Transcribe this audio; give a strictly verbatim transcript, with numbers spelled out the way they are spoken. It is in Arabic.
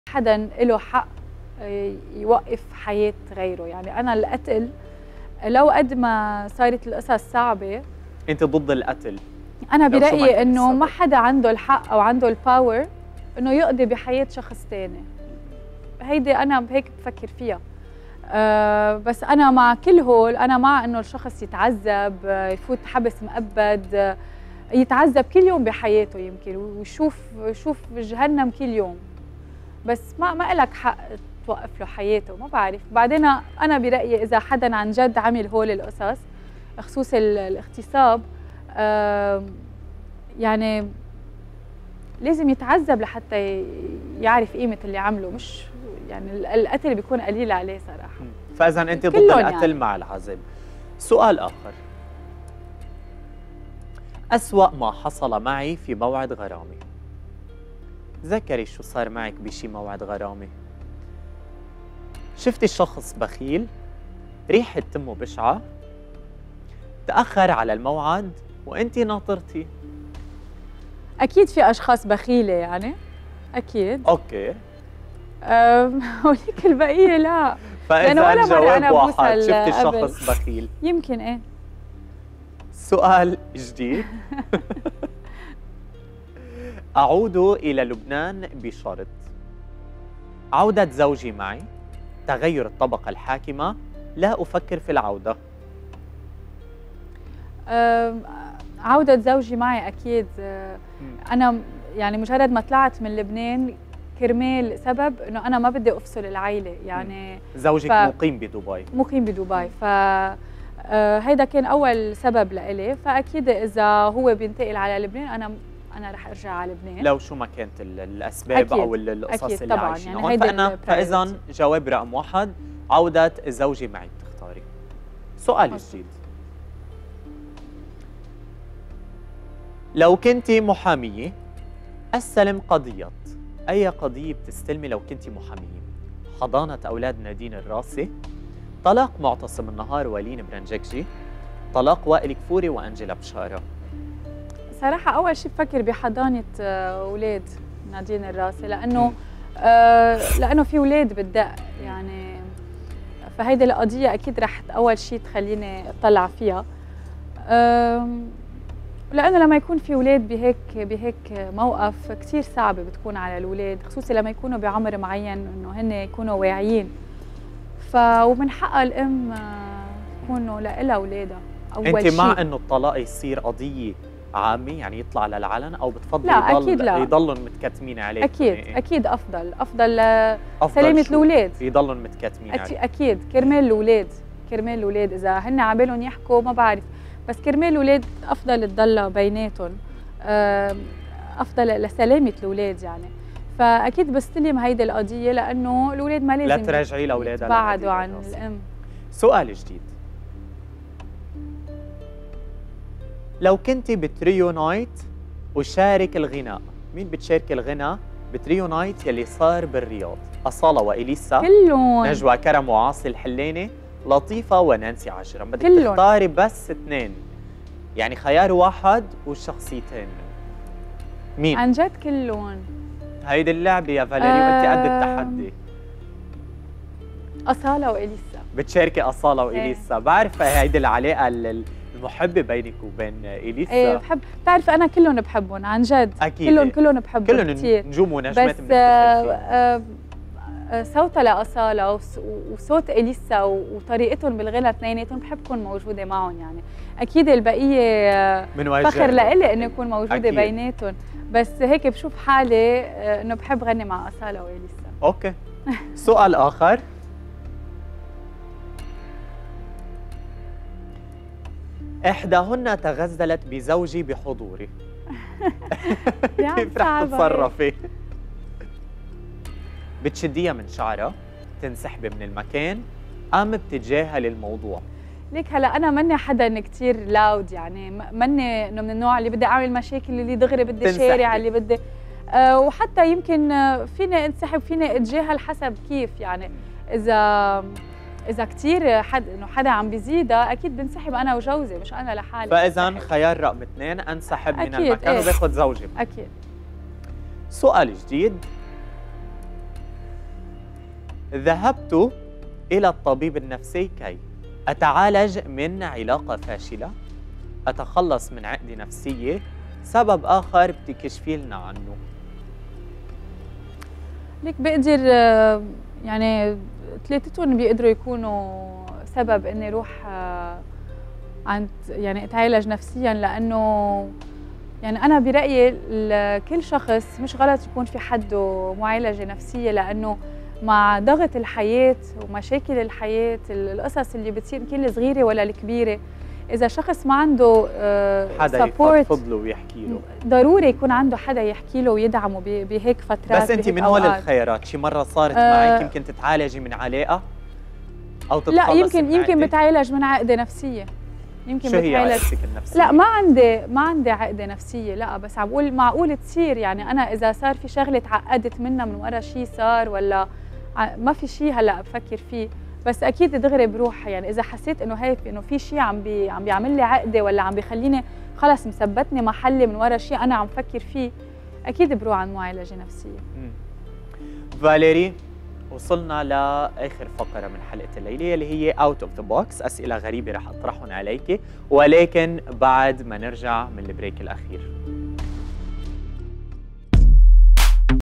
حدا له حق يوقف حياة غيره. يعني أنا القتل لو قد ما صارت القصص صعبة، أنت ضد القتل؟ أنا برأيي إنه ما حدا عنده الحق أو عنده الباور إنه يقضي بحياة شخص تاني. هيدي أنا بهيك بفكر فيها. أه بس أنا مع كل هول، أنا مع إنه الشخص يتعذب، يفوت حبس مؤبد، يتعذب كل يوم بحياته يمكن، ويشوف يشوف جهنم كل يوم، بس ما ما إلك حق توقف له حياته. ما بعرف. بعدين أنا برأيي إذا حدا عن جد عمل هول القصص خصوص الاغتصاب، آه يعني لازم يتعذب لحتى يعرف قيمة اللي عمله، مش يعني القتل بيكون قليل عليه صراحة. فإذا أنت ضد القتل يعني. مع العذاب. سؤال آخر، أسوأ ما حصل معي في موعد غرامي. تذكري شو صار معك بشي موعد غرامي؟ شفتي شخص بخيل، ريحة تمه بشعة، تأخر على الموعد وأنت ناطرتي. أكيد في أشخاص بخيلة يعني، أكيد. أوكي. وليك البقية لا. فإذا الجواب واحد، شفتي شخص بخيل. يمكن إيه. سؤال جديد. أعود إلى لبنان بشرط عودة زوجي معي، تغير الطبقة الحاكمة، لا أفكر في العودة. أه عودة زوجي معي أكيد. أنا يعني مجرد ما طلعت من لبنان كرمال سبب إنه أنا ما بدي أفصل العائلة يعني. زوجك ف... مقيم بدبي. مقيم بدبي، ف أه هيدا كان أول سبب لإلي. فأكيد إذا هو بينتقل على لبنان أنا أنا رح أرجع على لبنان لو شو ما كانت الأسباب أكيد. أو القصص أكيد اللي طبعاً عايشينها يعني هون. فأنا فإذا جواب رقم واحد عودة زوجي معي بتختاري. سؤال جديد، لو كنتي محامية استلم قضية، أي قضية بتستلمي لو كنتي محامية؟ حضانة أولاد نادين الراسي، طلاق معتصم النهار ولين برنجكجي، طلاق وائل كفوري وأنجيلا بشارة. صراحة أول شيء بفكر بحضانة أولاد نادين الراسي، لأنه آه لأنه في أولاد بالدق يعني. فهيدي القضية أكيد رح أول شيء تخليني أطلع فيها، آه لأنه لما يكون في أولاد بهيك بهيك موقف كثير صعبة بتكون على الأولاد، خصوصي لما يكونوا بعمر معين إنه هن يكونوا واعيين. ف ومن حقها الأم يكونوا لها أولادها أول شيء. أنت مع إنه الطلاق يصير قضية عامة يعني يطلع للعلن، أو بتفضلي لا يضل أكيد لا. يضلوا متكتمين عليك؟ أكيد يعني أكيد أفضل أفضل سلامة الأولاد يضلوا متكتمين عليك. أكيد كرمال الأولاد، كرمال الأولاد إذا هن عبالهم يحكوا ما بعرف، بس كرمال الأولاد أفضل تضل بيناتهم، أفضل لسلامة الأولاد يعني. فأكيد بستلم هيدي القضية لأنه الأولاد ما لازم لا ترجعي لأولادها يتبعدوا عن الأم. سؤال جديد، لو كنتي بتريو نايت وشارك الغناء، مين بتشارك الغناء بتريو نايت يلي صار بالرياض؟ أصالة وإليسا، كلهم، نجوى كرم وعاصي الحليني، لطيفة ونانسي عجرم. بدك كلهم. تختاري بس اثنين، يعني خيار واحد وشخصيتين. مين؟ عن جد كلهم. هيدي اللعبة يا فاليري وانت قد التحدي. أصالة وإليسا. بتشاركي أصالة وإليسا. ايه. بعرف هيدي العلاقة المحبة بينك وبين إليسا. ايه بحب، بتعرف أنا كلهم بحبهم عن جد. أكيد. كلهم كلهم بحبهم كلهم كثير. نجوم ونجمات بس آه آه صوتها لأصالة وصوت إليسا وطريقتهم بالغنى اثنيناتهم بحب كون موجودة معهم يعني. أكيد البقية فخر لإلي إنه يكون موجودة أكيد. بيناتهم، بس هيك بشوف حالي إنه بحب غني مع أصالة وإليسا. أوكي. سؤال آخر، إحداهن تغزلت بزوجي بحضوري. كيف رح تتصرفي؟ بتشديها من شعرها، تنسحبي من المكان، أم بتتجاهلي الموضوع؟ ليك هلا أنا ماني حدا كثير لاود يعني، ماني إنه من النوع اللي بدي أعمل مشاكل، اللي دغري بدي شارع، اللي بدي أه وحتى يمكن فيني انسحب فيني اتجاهل حسب كيف يعني. إذا إذا كثير حد إنه حدا عم بيزيدها أكيد بنسحب أنا وجوزي، مش أنا لحالي. فإذا خيار رقم اثنين أنسحب من المكان إيه. وباخذ زوجي. أكيد. سؤال جديد، ذهبت إلى الطبيب النفسي كي أتعالج من علاقة فاشلة، أتخلص من عقدة نفسية، سبب آخر بتكشفي لنا عنه. ليك بقدر يعني ثلاثتهم بيقدروا يكونوا سبب اني اروح عند يعني اتعالج نفسيا، لانه يعني انا برايي كل شخص مش غلط يكون في حده معالجه نفسيه، لانه مع ضغط الحياه ومشاكل الحياه القصص اللي بتصير كل صغيره ولا الكبيره، اذا شخص ما عنده حدا يفضفض له ويحكي له، ضروري يكون عنده حدا يحكي له ويدعمه بهيك فترات. بس انت من هول الخيارات شي مره صارت أه معك يمكن تتعالجي من علاقه او تتخلصي؟ لا يمكن من يمكن عقدة؟ بتعالج من عقده نفسيه. يمكن شو هي بتعالج عقدتك النفسيه؟ لا ما عندي ما عندي عقده نفسيه، لا بس عم بقول معقول تصير. يعني انا اذا صار في شغله تعقدت منها من ورا شيء صار، ولا ما في شيء هلا بفكر فيه، بس اكيد دغري بروح. يعني اذا حسيت انه هيك انه في شيء عم بي عم بيعمل لي عقده، ولا عم بيخليني خلص مثبتني محلي من ورا شيء انا عم فكر فيه، اكيد بروح عن معالجه نفسيه. مم. فاليري، وصلنا لاخر فقره من حلقه الليله اللي هي اوت اوف ذا بوكس، اسئله غريبه رح اطرحهم عليك، ولكن بعد ما نرجع من البريك الاخير.